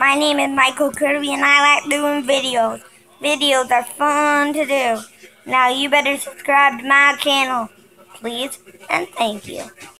My name is Michael Kirby and I like doing videos. Videos are fun to do. Now you better subscribe to my channel, please, and thank you.